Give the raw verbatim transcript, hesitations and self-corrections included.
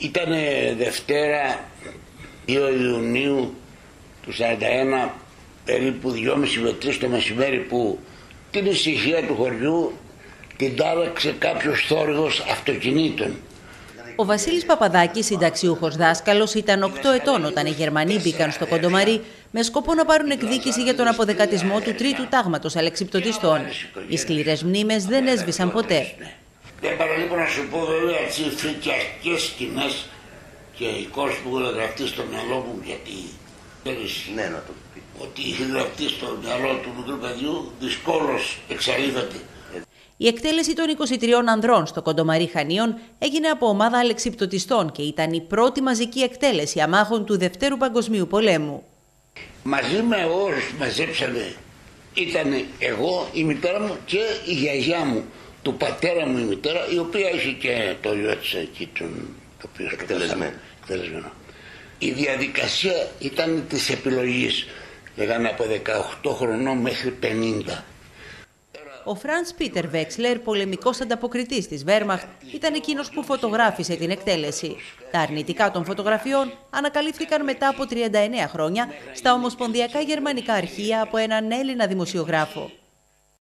Ήταν Δευτέρα δύο Ιουνίου του σαράντα ένα, περίπου δυόμιση με τρεις το μεσημέρι, που την ησυχία του χωριού την τάραξε κάποιος θόρυβος αυτοκινήτων. Ο Βασίλης Παπαδάκης, συνταξιούχος δάσκαλος, ήταν οκτώ ετών όταν οι Γερμανοί μπήκαν στο Κοντομαρί με σκοπό να πάρουν εκδίκηση για τον αποδεκατισμό του τρίτου τάγματος αλεξιπτωτιστών. Οι σκληρές μνήμες δεν έσβησαν ποτέ. Δεν παραλείπω να σου πω βέβαια έτσι φρικιαστικές σκηνές και εικόνες που έχουν γραφτεί στο μυαλό μου, γιατί ναι, να το πει. Ότι είχε γραφτεί στο μυαλό του μικρού παιδιού δυσκόλως εξαλείφεται. Η εκτέλεση των είκοσι τριών ανδρών στο Κοντομαρί Χανίων έγινε από ομάδα αλεξιπτωτιστών και ήταν η πρώτη μαζική εκτέλεση αμάχων του Δευτέρου Παγκοσμίου Πολέμου. Μαζί με όσους μαζέψανε ήταν εγώ, η μητέρα μου και η γιαγιά μου, του πατέρα μου η μητέρα, η οποία είχε και το γιο της εκεί, τον, το οποίο εκτελεσμένο. Η διαδικασία ήταν της επιλογής, λέγανε από δεκαοκτώ χρονών μέχρι πενήντα. Ο Φραντς Πίτερ Βέξλερ, πολεμικός ανταποκριτής της Βέρμαχτ, ήταν εκείνος που φωτογράφησε την εκτέλεση. Τα αρνητικά των φωτογραφιών ανακαλύφθηκαν μετά από τριάντα εννέα χρόνια στα ομοσπονδιακά γερμανικά αρχεία από έναν Έλληνα δημοσιογράφο.